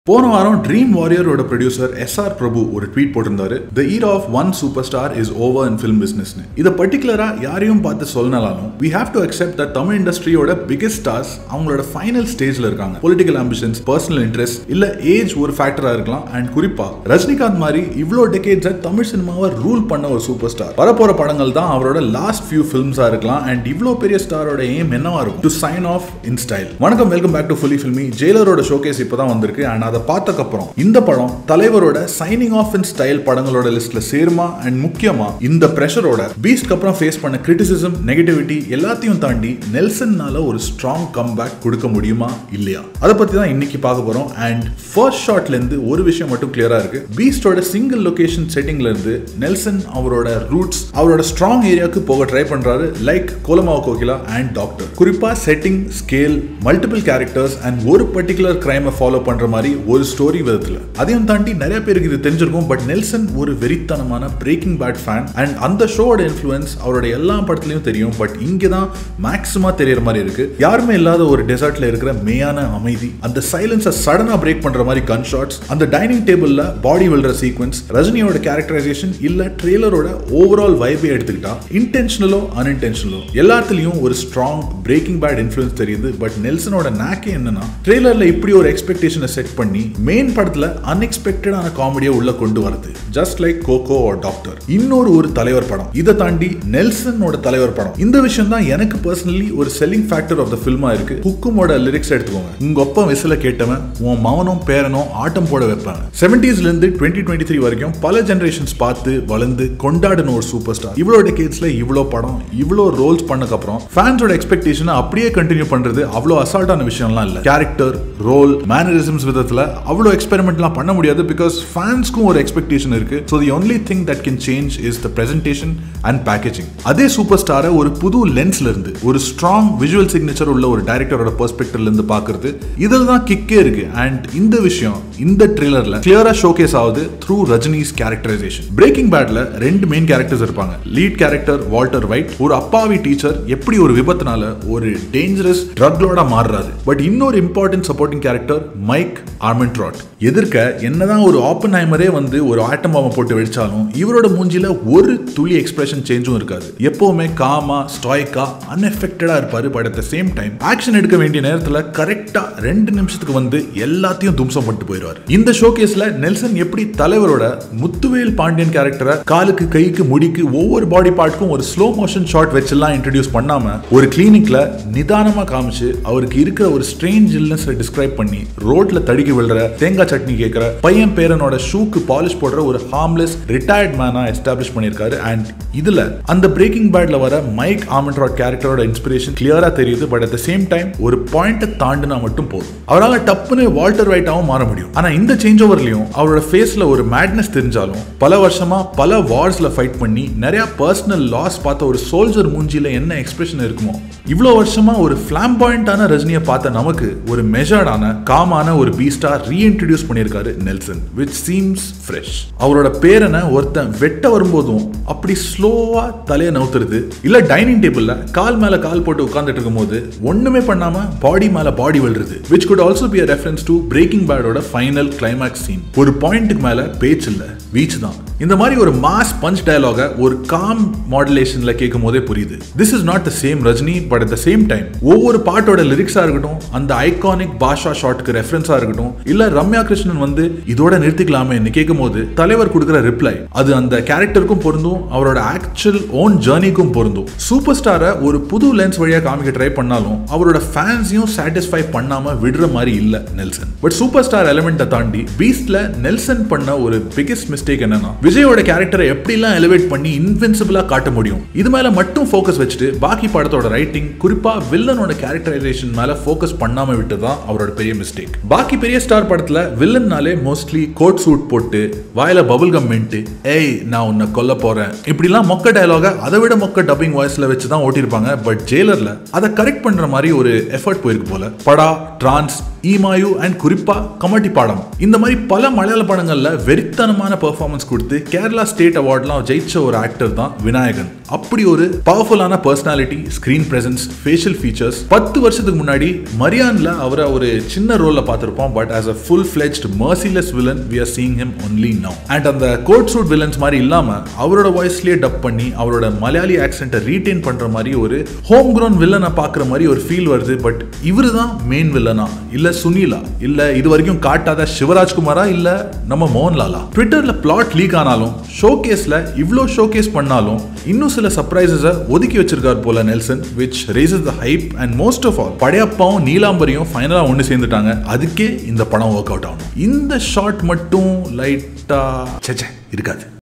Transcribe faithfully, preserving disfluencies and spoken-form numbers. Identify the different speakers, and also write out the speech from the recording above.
Speaker 1: போன வாரம் ட்ரீம் வாரியரோட ப்ரொடியூசர் எஸ் ஆர் பிரபு ஒரு ட்வீட் போட்டிருந்தாரு. The era of one superstar is over in film business. இத பர்టిక్యులரா யாரையும் பார்த்து சொல்லனாலும் we have to accept that Tamil இண்டஸ்ட்ரியோட biggest stars அவங்களோட ஃபைனல் ஸ்டேஜ்ல இருக்காங்க. பொலிட்டிக்கல் ஆம்பிஷன்ஸ், பர்சனல் இன்ட்ரெஸ்ட் இல்ல ஏஜ் ஒரு ஃபேக்டரா இருக்கலாம். அண்ட் குறிப்பா ரஜினிகாந்த் மாதிரி இவ்ளோ டெகேட்ஸா தமிழ் சினிமாவை ரூல் பண்ண ஒரு சூப்பர் ஸ்டார் வரப்போற படங்கள் தான் அவரோட லாஸ்ட் ஃபியூ ஃபிலிம்ஸா இருக்கலாம். அண்ட் இவ்ளோ பெரிய ஸ்டாரோட எய்ம் என்னவா இருக்கும்? To sign off in style. வணக்கம், welcome back to fully filmy. ஜெயிலரோட ஷோகேஸ் இப்பதான் வந்திருக்கு. அண்ட் அதை பார்த்ததுக்கு அப்புறம் இந்த படம் தலைவரோட சைனிங் ஆஃப் இன் ஸ்டைல் படங்களோட லிஸ்ட்ல சேருமா? அண்ட் முக்கியமா இந்த பிரஷரோட பீஸ்ட்க்கு அப்புறம் ஃபேஸ் பண்ண கிரிட்டிசிசம், நெகட்டிவிட்டி எல்லாத்தையும் தாண்டி நெல்சன்னால ஒரு ஸ்ட்ராங் கம்பேக் கொடுக்க முடியுமா இல்லையா? அதை பத்தி தான் இன்னைக்கு பார்க்க போறோம். அண்ட் ஃபர்ஸ்ட் ஷாட்ல இருந்து ஒரு விஷயம் மட்டும் கிளியரா இருக்கு. பீஸ்டோட சிங்கிள் லொகேஷன் செட்டிங்ல இருந்து நெல்சன் அவரோட ரூட்ஸ், அவரோட ஸ்ட்ராங் ஏரியாவுக்கு போக ட்ரை பண்றாரு. Like Kolamaavu Kokila and doctor. குறிப்பா setting, scale, multiple characters and ஒரு பர்டிகுலர் கிரைமை ஃபாலோ பண்ற மாதிரி ஒரு ஸ்டோரி விதத்துல. அதையும் தாண்டி நிறைய பேருக்கு இது தெரிஞ்சிருக்கும். பட் நெல்சன் ஒரு வெறித்தனமான பிரேக்கிங் பேட் ஃபேன். அண்ட் அந்த ஷோட இன்ஃப்ளூயன்ஸ் அவரோட எல்லா படத்துலயும் தெரியும். பட் இங்க தான் மேக்ஸிமா தெரியற மாதிரி இருக்கு. யாருமே இல்லாத ஒரு டெசர்ட்ல இருக்கிற மேயான அமைதி, அந்த சைலன்ஸை சடனா பிரேக் பண்ற மாதிரி கன் ஷாட்ஸ், அந்த டைனிங் டேபிள்ல பாடி வில்ற சீக்வன்ஸ், ரஜினியோட கேரக்டரைசேஷன் இல்ல ட்ரெய்லரோட ஓவரால் வைபை எடுத்துக்கிட்டா இன்டென்ஷனலோ அன்இன்டென்ஷனலோ எல்லாத்துலயும் ஒரு ஸ்ட்ராங் பிரேக்கிங் பேட் இன்ஃப்ளூயன்ஸ் தெரியுது. பட் நெல்சனோட நாக்கே என்னன்னா ட்ரெய்லர்ல இப்படி ஒரு எக்ஸ்பெக்டேஷனை செட் பண்ணி மெயின் படத்துல அன்எக்ஸ்பெக்டடான காமெடியை உள்ள கொண்டு வரது. Just like CoCo or doctor. இன்னொரு ஒரு தலைவர் படம். இதை தாண்டி நெல்சனோட தலைவர் படம். இந்த விஷயம் தான் எனக்கு பர்சனலி ஒரு செல்லிங் ஃபேக்டர் ஆஃப் த ஃபில்மா இருக்கு. ஹுக்குமோட லிரிக்ஸ் எடுத்துக்கோங்க. உங்க ஒப்பம் விசில கேட்டவன் உன் மவனும் பேரனும் ஆட்டம் போட வைப்பாங்க. செவன்டீஸ்ல இருந்து டுவெண்ட்டி டுவெண்ட்டி த்ரீ வரைக்கும் பல ஜெனரேஷன்ஸ் பார்த்து வளர்ந்து கொண்டாடின ஒரு சூப்பர் ஸ்டார். இவ்வளோ டெகேட்ஸ்ல இவ்வளோ படம், இவ்வளோ ரோல்ஸ் பண்ணக்கு அப்புறம் ஃபேன்ஸோட எக்ஸ்பெக்டேஷனை அப்படியே கண்டினியூ பண்றது அவ்வளோ அசால்ட்டான விஷயம்லாம் இல்ல. கேரக்டர், ரோல், மேனரிசம்ஸ் விதத்துல அவ்வளோ எக்ஸ்பெரிமெண்ட்லாம் பண்ண முடியாது. பிகாஸ் ஃபேன்ஸ்க்கும் ஒரு எக்ஸ்பெக்டேஷன் இருக்கு. So the only thing that can change is the presentation and packaging. அதே சூப்பர் ஸ்டாரை ஒரு புது லென்ஸ்ல இருந்து, ஒரு ஸ்ட்ராங் விஷுவல் சிக்னேச்சர் உள்ள ஒரு டைரக்டரோட பெர்ஸ்பெக்டிவ்ல இருந்து பார்க்கிறது, இதில் தான் கிக்கே இருக்கு. அண்ட் இந்த விஷயம் இந்த ட்ரெய்லர்ல கிளியரா ஷோகேஸ் ஆகுது த்ரூ ரஜினிஸ் கேரக்டரைசேஷன். பிரேக்கிங் பேட்ல ரெண்டு மெயின் கேரக்டர்ஸ் இருப்பாங்க. லீட் கேரக்டர் வால்டர் வைட், ஒரு அப்பாவி டீச்சர் எப்படி ஒரு விபத்துனால ஒரு டேஞ்சரஸ் ட்ரக்லோட மாறுறாரு. பட் இன்னொரு important supporting character Mike Ehrmantraut. எதிர்க்க என்னதான் ஒரு ஆப்பன்ஹைமரே வந்து ஒரு ஆட்டம் பாம்பை போட்டு வெடிச்சாலும் இவரோட மூஞ்சில ஒரு துளி எக்ஸ்பிரஷன் சேஞ்சும் இருக்காது. எப்பவுமே காமா, ஸ்டாய்க்கா, அன்எஃபெக்டடா இருப்பாரு. But at the same time action எடுக்க வேண்டிய நேரத்துல கரெக்டா ரெண்டு நிமிஷத்துக்கு வந்து எல்லாத்தையும் தும்சம் பண்ணிட்டு போயிடுவார். இந்த ஷோகேஸ்ல நெல்சன் எப்படி தலைவரோட முத்துவேல் பாண்டியன் கேரக்டரை காலுக்கு, கைக்கு, முடிக்கு ஒவ்வொரு பாடி பார்ட்க்கும் ஒரு ஸ்லோ மோஷன் ஷாட் வச்செல்லாம் இன்ட்ரோடியூஸ் பண்ணாம ஒரு கிளினிக்ல நிதானமா காமிச்சு அவருக்கு இருக்கிற ஒரு ஸ்ட்ரேஞ்ச் இல்னஸ் டிஸ்கிரைப் பண்ணி ரோட்ல தடிக்க விழுற, தேங்காய் சட்னி கேட்கிற பையன் பேரனோட ஷூக்கு பாலிஷ் போடுற ஒரு ஹார்ம்லெஸ் ரிட்டையர்ட் மேனா எஸ்டாப்ளிஷ் பண்ணிருக்காரு. அண்ட் இதுல அந்த பிரேக்கிங் பேட்ல வர மைக் ஆர்மெண்ட்ராட் கேரக்டரோட இன்ஸ்பிரேஷன் கிளியரா தெரியுது. But at the same time ஒரு பாயிண்ட்டை தாண்டினா மட்டும் போதும். அவரால் டப்புன்னு வால்டர் வைட்டாவும் மாற முடியும். ஆனா இந்த சேஞ்ச் ஓவர்லயும் அவரோட ஃபேஸ்ல ஒரு மேட்னஸ் தெரிஞ்சாலும் பல வருஷமா பல வார்ஸ்ல ஃபைட் பண்ணி நிறைய பர்சனல் லாஸ் பார்த்த ஒரு சோல்ஜர் மூஞ்சில என்ன எக்ஸ்பிரஷன் இருக்குமோ, இவ்வளவு வருஷமா ஒரு ஃபிளாம்பாயிண்டான ரஜினியை பார்த்த நமக்கு ஒரு மெஷர்டான, காமான ஒரு பீஸ்டா ரீஇன்ட்ரோடியூஸ் பண்ணியிருக்காரு நெல்சன், which seems fresh. அவரோட பேரனை ஒருத்தன் வெட்ட வரும்போதும் அப்படி ஸ்லோவா தலையை நவுத்துறது, இல்ல டைனிங் டேபிள்ல கால் மேல கால் போட்டு உட்கார்ந்துட்டு இருக்கும்போது ஒண்ணுமே பண்ணாம பாடி மேல பாடி விழுறது, which could also be a reference to Breaking Badோட ஃபைனல் கிளைமாக்ஸ் சீன். ஒரு பாயிண்ட்டுக்கு மேல பேச்சு இல்ல, வீச் தான். இந்த மாதிரி ஒரு மாஸ் பஞ்ச் டயலாக ஒரு காம் மாடுலேஷன்ல கேட்கும் போதே புரியுது. This is not the same Rajini. But at the same time ஒவ்வொரு பாட்டோட லிரிக்ஸா இருக்கட்டும், அந்த ஐகானிக் பாஷா ஷாட்க்கு ரெஃபரன்ஸா இருக்கட்டும், இல்ல ரம்யா கிருஷ்ணன் வந்து இதோட நிறுத்திக்கலாமே கேட்கும் போது தலைவர் கொடுக்கிற ரிப்ளை, அது அந்த கேரக்டருக்கும் பொருந்தும், அவரோட ஆக்சுவல் ஓன் ஜர்னிக்கும் பொருந்தும். சூப்பர் ஸ்டாரை ஒரு புது லென்ஸ் வழியா காமிக்க ட்ரை பண்ணாலும் அவரோட ஃபேன்ஸையும் சாட்டிஸ்ஃபை பண்ணாம விடுற மாதிரி இல்ல நெல்சன். பட் சூப்பர் ஸ்டார் எலிமெண்ட்டை தாண்டி பீஸ்ட்ல நெல்சன் பண்ண ஒரு பிகெஸ்ட் மிஸ்டேக் என்னன்னா, விஜயோட கேரக்டரை எப்படிலாம் எலிவேட் பண்ணி இன்வின்சிபிளா காட்ட முடியும், இது மேல மட்டும் ஃபோக்கஸ் வச்சுட்டு பாக்கி படத்தோட ரைட்டிங், குறிப்பா வில்லனோட கேரக்டரைசேஷன் மேல ஃபோக்கஸ் பண்ணாம விட்டதான் அவரோட பெரிய மிஸ்டேக். பாக்கி பெரிய ஸ்டார் படத்துல வில்லன்னாலே மோஸ்ட்லி கோட் சூட் போட்டு வாயில பபுள் கம் மென்ட்டு, ஏய் நான் உன்னை கொல்ல போறேன், இப்படிலாம் மொக்க டயலாக அதை விட மொக்க டப்பிங் வாய்ஸ்ல வச்சுதான் ஓட்டிருப்பாங்க. பட் ஜெயிலர்ல அதை கரெக்ட் பண்ற மாதிரி ஒரு எஃபர்ட் போயிருக்கு போல. படா, டிரான்ஸ், ஈமாயு அண்ட் குறிப்பா கமட்டி பாடம் இந்த மாதிரி பல மலையாள படங்கள்ல வெறித்தனமான பெர்ஃபார்மன்ஸ் கொடுத்து கேரளா ஸ்டேட் அவார்ட்லாம் ஜெயிச்ச ஒரு ஆக்டர் தான் விநாயகன். அப்படி ஒரு பவர்ஃபுல்லான personality, screen presence, facial features. பத்து வருஷத்துக்கு முன்னாடி மரியான்ல அவரை ஒரு சின்ன ரோல்ல பார்த்திருப்போம். But as a full fledged merciless villain we are seeing him only now. And அந்த கோட் சூட் வில்லன்ஸ் மாதிரி இல்லாம அவரோட வாய்ஸ்லயே டப் பண்ணி அவரோட மலையாளி ஆக்சென்ட்டை ரீடைன் பண்ற மாதிரி ஒரு ஹோம் grown வில்லனை பார்க்குற மாதிரி ஒரு ஃபீல் வருது. பட் இவரு தான் மெயின் வில்லனா, இல்ல சுனிலா, இல்ல இது வரைக்கும் காட்டாத சிவராஜ்குமாரா, இல்ல நம்ம மோகன்லாலா? ட்விட்டர்ல பிளாட் லீக் ஆனாலும் ஷோகேஸ்ல இவ்ளோ ஷோகேஸ் பண்ணாலும் இன்னும் சில சர்ப்ரைசஸை ஒதுக்கி வச்சிருக்கார் போல Nelson, which raises the hype. and most of all படையப்பாவும் நீலாம்பரியும் ஃபைனலா ஒன்று சேர்ந்துட்டாங்க. அதுக்கே இந்த படம் ஒர்க் அவுட் ஆகும். இந்த ஷாட் மட்டும் லைட்டா சச்சே இருக்காது.